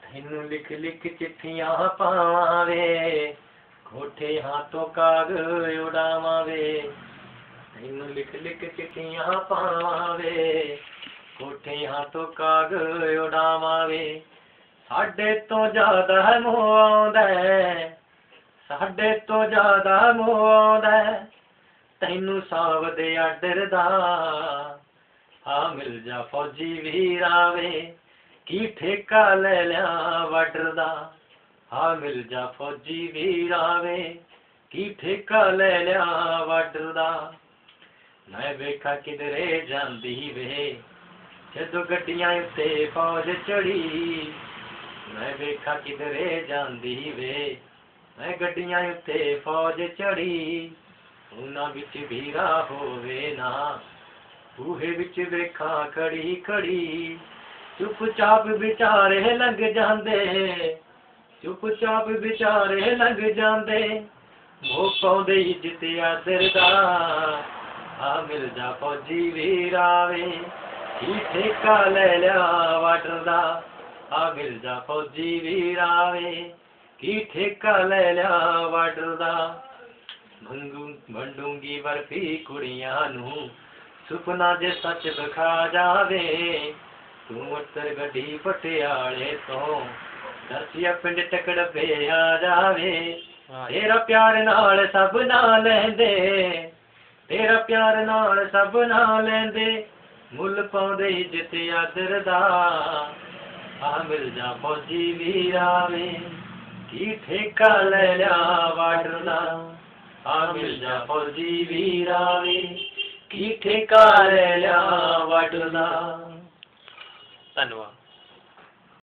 ਤੈਨੂੰ ਲਿਖ ਲਿਖ ਚਿੱਠੀਆਂ ਪਾਵਾਂ ਵੇ, ਕੋਠੇ ਤੋਂ ਕਾਗ ਉਡਾਵਾਂ ਵੇ। ਤੈਨੂੰ ਲਿਖ ਲਿਖ ਚਿੱਠੀਆਂ ਪਾਵਾਂ ਵੇ, ਕੋਠੇ ਤੋਂ ਕਾਗ ਉਡਾਵਾਂ ਵੇ। ਸਾਡੇ ਤੋਂ ਜ਼ਿਆਦਾ ਮੋਹ ਆਉਂਦਾ, ਸਾਡੇ ਤੋਂ ਜ਼ਿਆਦਾ ਮੋਹ ਆਉਂਦਾ ਤੈਨੂੰ ਸਾਵਦੇ ਆਡਰ ਦਾ। ਆ ਮਿਲ ਜਾ ਫੌਜੀ ਵੀਰਾ ਵੇ, ਕੀ ਠੇਕਾ ਲੈ ਲਿਆ ਵਾਡਰ ਦਾ। ਆ ਮਿਲ ਜਾ ਫੌਜੀ ਵੀਰਾ ਵੇ, ਕੀ ਠੇਕਾ ਲੈ ਲਿਆ ਵਾਡਰ ਦਾ। ਮੈਂ ਵੇਖਾਂ ਕਿਧਰੇ ਜਾਂਦੀ ਵੇ, ਜਦੋਂ ਗੱਡੀਆਂ ਉੱਤੇ ਫੌਜ ਚੜੀ। ਮੈਂ ਵੇਖਾਂ ਕਿਧਰੇ ਜਾਂਦੀ ਵੇ, ਮੈਂ ਗੱਡੀਆਂ ਉੱਤੇ ਫੌਜ ਚੜੀ। ਉਹਨਾਂ ਵਿੱਚ ਵੀਰਾ ਹੋਵੇ ਨਾ, ਬੂਹੇ ਵਿੱਚ ਵੇਖਾਂ ਖੜੀ ਖੜੀ। ਚੁੱਪ ਚਾਪ ਵਿਚਾਰੇ ਲੰਘ ਜਾਂਦੇ, ਚੁੱਪ ਚਾਪ ਵਿਚਾਰੇ ਲੰਘ ਜਾਂਦੇ। ਉਹ ਪਾਉਂਦੇ ਇੱਜ਼ਤ ਆਦਰ ਦਾ। ਆ ਮਿਲ ਜਾ ਫੌਜੀ ਵੀਰਾ ਵੇ, ਕੀ ਠੇਕਾ ਲੈ ਲਿਆ ਵਾਡਰ ਦਾ। ਆ ਮਿਲ ਜਾ ਫੌਜੀ ਵੀਰਾ ਵੇ, ਕੀ ਠੇਕਾ ਲੈ ਲਿਆ ਵਾਡਰ ਦਾ। ਵੰਡੂੰਗੀ ਬਰਫੀ ਕੁੜੀਆਂ ਨੂੰ, ਸੁਪਨਾ ਜੇ ਸੱਚ ਵਿਖਾ ਜਾਵੇ। ਤੂੰ ਉੱਤਰ ਗੱਡੀ ਪਟਿਆਲੇ ਤੋਂ, ਦਰਸੀਆ ਪਿੰਡ ਟਕੜਬੇ ਆ ਜਾਵੇ। ਤੇਰਾ ਪਿਆਰ ਨਾਲ ਸਭ ਨਾ ਲੈਂਦੇ, ਤੇਰਾ ਪਿਆਰ ਨਾਲ ਸਭ ਨਾ ਲੈਂਦੇ। ਮੁੱਲ ਪਾਉਂਦੇ ਇੱਜ਼ਤ ਆਦਰ ਦਾ। ਆ ਮਿਲ ਜਾ ਫੌਜੀ ਵੀਰਾ ਵੇ, ਕੀ ਠੇਕਾ ਲੈ ਲਿਆ ਵਾਡਰ ਦਾ। ਆ ਮਿਲ ਜਾ ਫੌਜੀ ਵੀਰਾ ਵੇ, ਕੀ ਠੇਕਾ ਲੈ ਲਿਆ ਵਾਡਰ ਦਾ। ਧੰਨਵਾਦ।